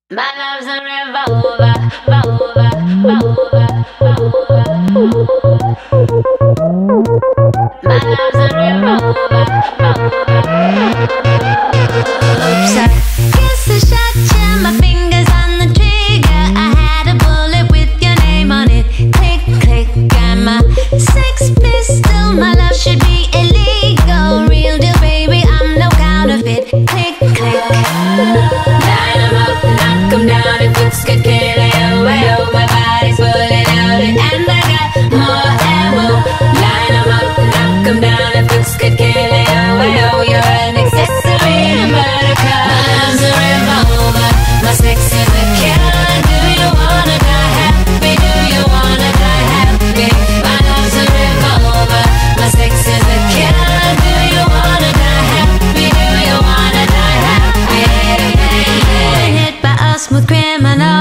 My love's a revolver, revolver, revolver, revolver. My love's a revolver, Oops, I guess I shot you. My fingers on the trigger. I had a bullet with your name on it. Click, click, got my sex pistol. My love should be illegal. Real deal, baby, I'm no counterfeit. Click, click. Line 'em up, knock 'em down. If looks good, kill it. Oh, my body's fully loaded, and I got more ammo. Line 'em up, knock 'em down. If looks good, kill it. Oh, you're an accessory, but a car. My love's a revolver. My sex is a killer. Do you wanna die happy? Do you wanna die happy? My love's a revolver. My sex is a killer. Do you wanna die happy? Do you wanna die happy? Hit by a smooth criminal.